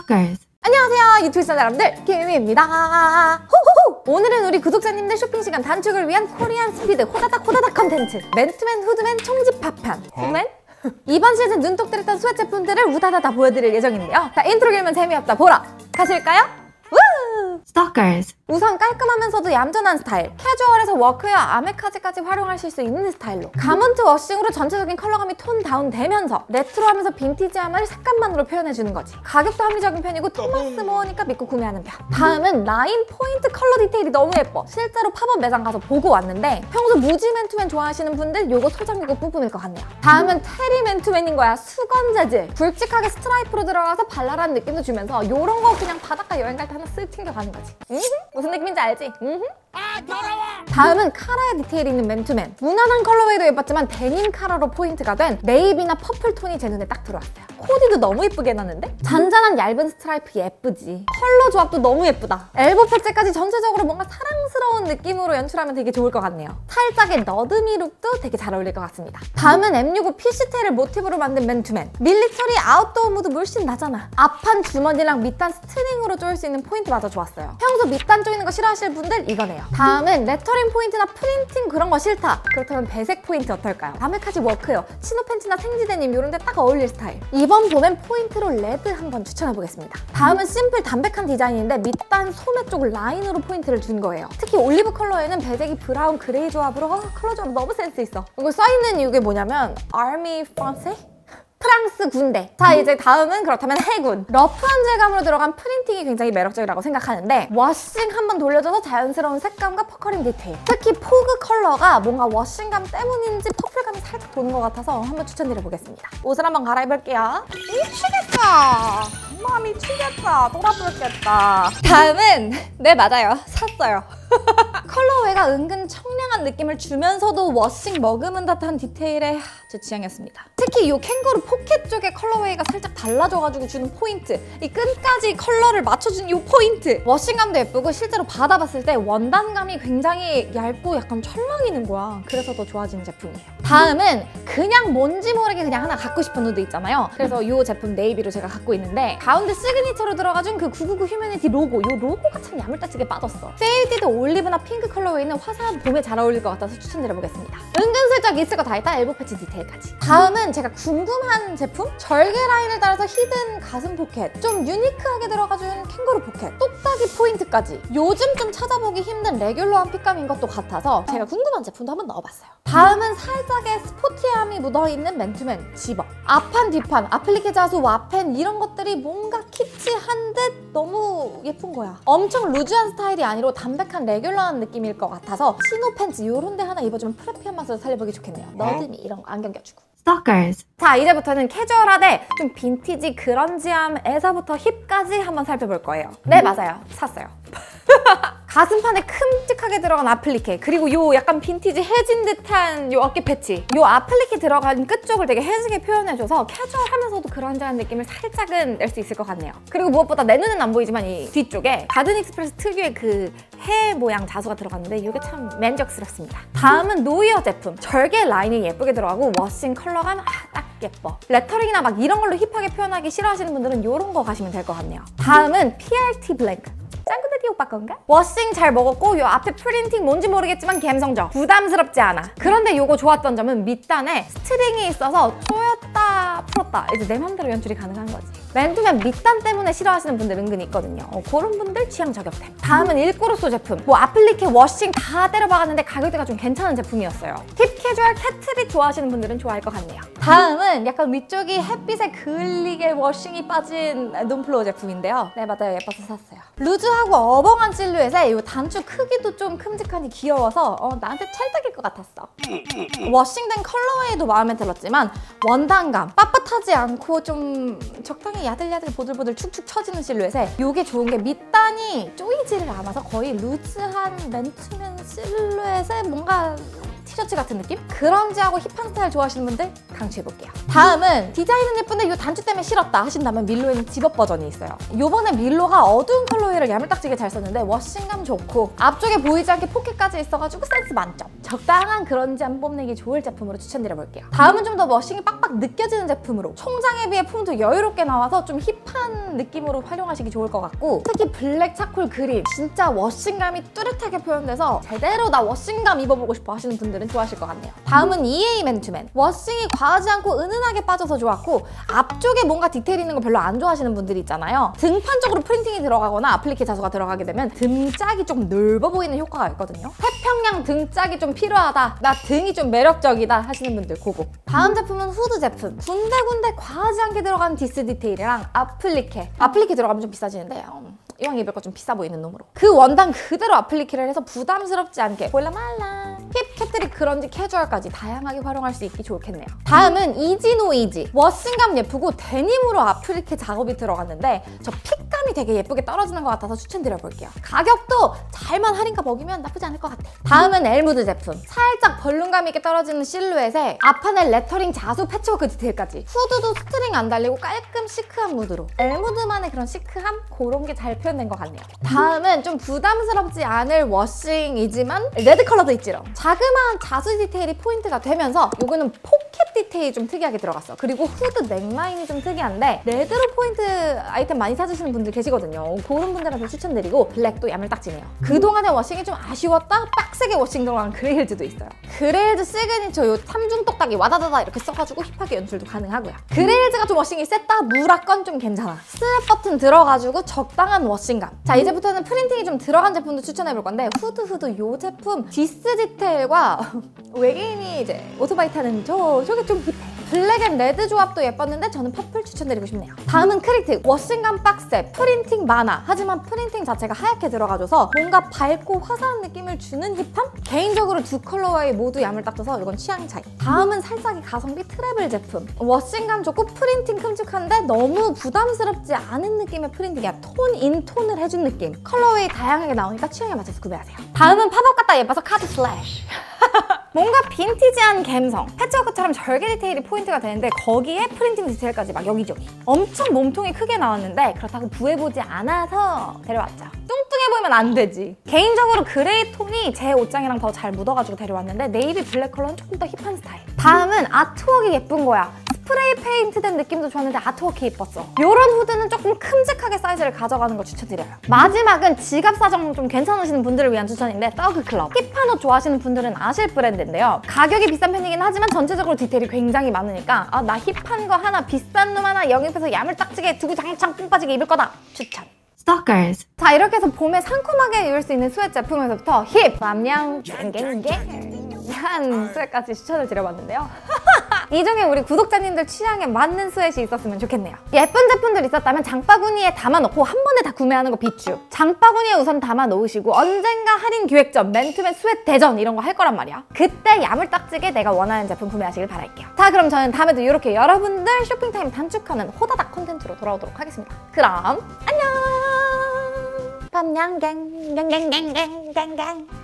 Stalkers. 안녕하세요, 유튜브 시청자 여러분들, 김유미입니다. 호호호! 오늘은 우리 구독자님들 쇼핑시간 단축을 위한 코리안 스피드 호다닥 컨텐츠 맨투맨 후드맨 총집합편. 후드맨? 이번 시즌 눈독 들였던 스웨트 제품들을 우다다다 보여드릴 예정인데요. 자, 인트로 길면 재미없다 보러 가실까요? 우! Stalkers. 우선 깔끔하면서도 얌전한 스타일, 캐주얼에서 워크웨어, 아메카지까지 활용하실 수 있는 스타일로 가먼트 워싱으로 전체적인 컬러감이 톤 다운 되면서 레트로하면서 빈티지함을 색감만으로 표현해주는 거지. 가격도 합리적인 편이고 토마스 모어니까 믿고 구매하는 편. 다음은 라인 포인트 컬러 디테일이 너무 예뻐. 실제로 팝업 매장 가서 보고 왔는데 평소 무지 맨투맨 좋아하시는 분들 요거 소장이고 뿜뿜일 것 같네요. 다음은 테리 맨투맨인 거야. 수건 재질. 굵직하게 스트라이프로 들어가서 발랄한 느낌도 주면서 요런 거 그냥 바닷가 여행 갈 때 하나 쓱 챙겨가는 거지. 무슨 느낌인지 알지? 아, 더러워! 다음은 카라의 디테일이 있는 맨투맨. 무난한 컬러웨이도 예뻤지만 데님 카라로 포인트가 된 네이비나 퍼플 톤이 제 눈에 딱 들어왔어요. 코디도 너무 예쁘게 해놨는데? 잔잔한 얇은 스트라이프 예쁘지. 컬러 조합도 너무 예쁘다. 엘보 팔찌까지 전체적으로 뭔가 사랑스러운 느낌으로 연출하면 되게 좋을 것 같네요. 살짝의 너드미 룩도 되게 잘 어울릴 것 같습니다. 다음은 M65 피시테일을 모티브로 만든 맨투맨. 밀리터리 아웃도어 무드 물씬 나잖아. 앞판 주머니랑 밑단 스트링으로 조일 수 있는 포인트마저 좋았어요. 평소 밑단 조이는 거 싫어하실 분들 이거네요. 다음은 레터링 포인트나 프린팅 그런 거 싫다. 그렇다면 배색 포인트 어떨까요? 아메카지 워크웨어, 치노 팬츠나 생지데님 이런 데 딱 어울릴 스타일. 이번 봄엔 포인트로 레드 한번 추천해보겠습니다. 다음은 심플 담백한 디자인인데 밑단 소매 쪽을 라인으로 포인트를 준 거예요. 특히 올리브 컬러에는 배색이 브라운 그레이 조합으로 컬러 조합 너무 센스 있어. 이거 써있는 이게 뭐냐면 아미 프랑세? 프랑스 군대. 자, 이제 다음은 그렇다면 해군. 러프한 질감으로 들어간 프린팅이 굉장히 매력적이라고 생각하는데 워싱 한번 돌려줘서 자연스러운 색감과 퍼커링 디테일. 특히 포그 컬러가 뭔가 워싱감 때문인지 퍼플감이 살짝 도는 것 같아서 한번 추천드려보겠습니다. 옷을 한번 갈아입을게요. 미치겠다. 엄마 미치겠다. 돌아불겠다. 다음은 네, 맞아요. 샀어요. 컬러웨이가 은근 청량한 느낌을 주면서도 워싱 머금은 듯한 디테일의 제 취향이었습니다. 특히 이 캥거루 포켓 쪽의 컬러웨이가 살짝 달라져가지고 주는 포인트, 이 끈까지 컬러를 맞춰주는 이 포인트, 워싱감도 예쁘고 실제로 받아봤을 때 원단감이 굉장히 얇고 약간 철랑이는 거야. 그래서 더 좋아지는 제품이에요. 다음은 그냥 뭔지 모르게 그냥 하나 갖고 싶은 누드 있잖아요. 그래서 이 제품 네이비로 제가 갖고 있는데 가운데 시그니처로 들어가준 그 999 휴머니티 로고, 이 로고가 참 야물딱지게 빠졌어. 세이디드 올리브나 핑크 컬러웨이는 화사한 봄에 잘 어울릴 것 같아서 추천드려보겠습니다. 은근슬쩍 있을 거 다 있다. 엘보 패치 디테일까지. 다음은 제가 궁금한 제품? 절개 라인을 따라서 히든 가슴 포켓, 좀 유니크하게 들어가준 캥거루 포켓, 똑딱이 포인트까지. 요즘 좀 찾아보기 힘든 레귤러한 핏감인 것도 같아서 제가 궁금한 제품도 한번 넣어봤어요. 다음은 살짝의 스포티함이 묻어있는 맨투맨 집업. 앞판, 뒷판, 아플리케 자수, 와펜 이런 것들이 뭔가 키치한 듯 너무 예쁜 거야. 엄청 루즈한 스타일이 아니고 담백한 레귤러한 느낌일 것 같아서 치노 팬츠 이런 데 하나 입어주면 프레피한 맛으로 살려보기 좋겠네요. 너드미 이런 거 안경 껴주고. Stalkers. 자, 이제부터는 캐주얼하되 좀 빈티지 그런지함에서부터 힙까지 한번 살펴볼 거예요. 네, 맞아요. 샀어요. 가슴판에 큼직하게 들어간 아플리케, 그리고 요 약간 빈티지 해진 듯한 요 어깨 패치, 요 아플리케 들어간 끝쪽을 되게 해지게 표현해줘서 캐주얼하면서도 그런지한 느낌을 살짝은 낼 수 있을 것 같네요. 그리고 무엇보다 내 눈은 안 보이지만 이 뒤쪽에 가든 익스프레스 특유의 그 해 모양 자수가 들어갔는데 이게 참 만족스럽습니다. 다음은 노이어 제품. 절개 라인이 예쁘게 들어가고 워싱 컬러감 딱 예뻐. 레터링이나 막 이런 걸로 힙하게 표현하기 싫어하시는 분들은 이런 거 가시면 될 것 같네요. 다음은 PRT 블랭크. 짱구데디 오빠 건가? 워싱 잘 먹었고 요 앞에 프린팅 뭔지 모르겠지만 감성적. 부담스럽지 않아. 그런데 요거 좋았던 점은 밑단에 스트링이 있어서 조였다 풀었다 이제 내 맘대로 연출이 가능한 거지. 맨투맨 밑단 때문에 싫어하시는 분들 은근히 있거든요. 그런 분들 취향 저격템. 다음은 일코로소 제품. 뭐 아플리케, 워싱 다 때려박았는데 가격대가 좀 괜찮은 제품이었어요. 힙 캐주얼 캐트릿 좋아하시는 분들은 좋아할 것 같네요. 다음은 약간 위쪽이 햇빛에 그을리게 워싱이 빠진 눈플로어 제품인데요. 네, 맞아요. 예뻐서 샀어요. 루즈하고 어벙한 실루엣에 이 단추 크기도 좀 큼직하니 귀여워서 나한테 찰떡일 것 같았어. 워싱된 컬러웨이도 마음에 들었지만 원단감, 빳빳하지 않고 좀 적당히 야들야들 보들보들 축축 처지는 실루엣에 이게 좋은 게 밑단이 쪼이지를 않아서 거의 루즈한 맨투맨 실루엣에 뭔가 티셔츠 같은 느낌? 그런지하고 힙한 스타일 좋아하시는 분들 강추해볼게요. 다음은 디자인은 예쁜데 이 단추 때문에 싫었다 하신다면 밀로에는 집업 버전이 있어요. 요번에 밀로가 어두운 컬러웨이를 야물딱지게 잘 썼는데 워싱감 좋고 앞쪽에 보이지 않게 포켓까지 있어가지고 센스 만점. 적당한 그런지함 뽐내기 좋을 제품으로 추천드려볼게요. 다음은 좀 더 워싱이 빡빡 느껴지는 제품으로 총장에 비해 폼도 여유롭게 나와서 좀 힙한 느낌으로 활용하시기 좋을 것 같고 특히 블랙 차콜 그린 진짜 워싱감이 뚜렷하게 표현돼서 제대로 나 워싱감 입어보고 싶어 하시는 분들은 좋아하실 것 같네요. 다음은 EA 맨투맨. 워싱이 과하지 않고 은은하게 빠져서 좋았고 앞쪽에 뭔가 디테일 있는 거 별로 안 좋아하시는 분들이 있잖아요. 등판 쪽으로 프린팅이 들어가거나 아플리케 자수가 들어가게 되면 등짝이 좀 넓어 보이는 효과가 있거든요. 태평양 등짝이 좀 필요하다, 나 등이 좀 매력적이다 하시는 분들 고고. 다음 제품은 후드 제품. 군데군데 과하지 않게 들어간 디스 디테일이랑 아플리케 들어가면 좀 비싸지는데 이왕 입을 거 좀 비싸 보이는 놈으로 그 원단 그대로 아플리케를 해서 부담스럽지 않게 볼라말라 힙, 캡트리, 그런지, 캐주얼까지 다양하게 활용할 수 있기 좋겠네요. 다음은 이지노 이지. 워싱감 예쁘고 데님으로 아플리케 작업이 들어갔는데 저 핏감이 되게 예쁘게 떨어지는 것 같아서 추천드려볼게요. 가격도 잘만 할인가 먹이면 나쁘지 않을 것 같아. 다음은 엘무드 제품. 살짝 벌룬감 있게 떨어지는 실루엣에 앞판에 레터링 자수 패치워크 디테일까지 후드도 스트링 안 달리고 깔끔 시크한 무드로 엘무드만의 그런 시크함? 그런 게 잘 표현된 것 같네요. 다음은 좀 부담스럽지 않을 워싱이지만 레드 컬러도 있지롱. 자그마한 자수 디테일이 포인트가 되면서 요거는 포켓 디테일이 좀 특이하게 들어갔어. 그리고 후드 넥라인이 좀 특이한데 레드로 포인트 아이템 많이 찾으시는 분들 계시거든요. 그런 분들한테 추천드리고 블랙도 야물딱지네요. 그동안의 워싱이 좀 아쉬웠다? 빡세게 워싱 들어간 그레일즈도 있어요. 그레일즈 시그니처 요 3중 똑딱이 와다다다 이렇게 써가지고 힙하게 연출도 가능하고요. 그레일즈가 좀 워싱이 셌다? 무라건 좀 괜찮아. 스냅 버튼 들어가지고 적당한 워싱감. 자, 이제부터는 프린팅이 좀 들어간 제품도 추천해볼 건데 후드 요 제품 디스 디테일과 외계인이 이제 오토바이 타는 저게 좀 힙해. 블랙 앤 레드 조합도 예뻤는데 저는 퍼플 추천드리고 싶네요. 다음은 크리틱. 워싱감 빡세, 프린팅 많아. 하지만 프린팅 자체가 하얗게 들어가줘서 뭔가 밝고 화사한 느낌을 주는 힙함? 개인적으로 두 컬러웨이 모두 야물딱져서 이건 취향 차이. 다음은 살짝이 가성비 트래블 제품. 워싱감 좋고 프린팅 큼직한데 너무 부담스럽지 않은 느낌의 프린팅이야. 톤 인 톤을 해준 느낌. 컬러웨이 다양하게 나오니까 취향에 맞춰서 구매하세요. 다음은 팝업 같다 예뻐서 카드 슬래시. 뭔가 빈티지한 감성, 패치워크처럼 절개 디테일이 포인트가 되는데 거기에 프린팅 디테일까지 막 여기저기. 엄청 몸통이 크게 나왔는데 그렇다고 부해보지 않아서 데려왔죠. 뚱뚱해 보이면 안 되지. 개인적으로 그레이 톤이 제 옷장이랑 더 잘 묻어가지고 데려왔는데 네이비 블랙 컬러는 조금 더 힙한 스타일. 다음은 아트웍이 예쁜 거야. 스프레이 페인트 된 느낌도 좋았는데 아트워크 예뻤어. 이런 후드는 조금 큼직하게 사이즈를 가져가는 거 추천드려요. 마지막은 지갑 사정 좀 괜찮으시는 분들을 위한 추천인데 더그클럽. 힙한 옷 좋아하시는 분들은 아실 브랜드인데요. 가격이 비싼 편이긴 하지만 전체적으로 디테일이 굉장히 많으니까 나 힙한 거 하나 비싼 놈 하나 영입해서 야물딱지게 두고 장창 뿜 빠지게 입을 거다. 추천. Stalkers. 자, 이렇게 해서 봄에 상큼하게 입을 수 있는 스웨트 제품에서부터 힙, 맘냥, 한 스웨트까지 추천을 드려봤는데요. 이 중에 우리 구독자님들 취향에 맞는 스웨트이 있었으면 좋겠네요. 예쁜 제품들 있었다면 장바구니에 담아놓고 한 번에 다 구매하는 거 비추. 장바구니에 우선 담아놓으시고 언젠가 할인 기획전, 맨투맨 스웨트 대전 이런 거 할 거란 말이야. 그때 야물딱지게 내가 원하는 제품 구매하시길 바랄게요. 자, 그럼 저는 다음에도 이렇게 여러분들 쇼핑타임 단축하는 호다닥 콘텐츠로 돌아오도록 하겠습니다. 그럼 안녕! 밤냥갱갱갱갱갱갱갱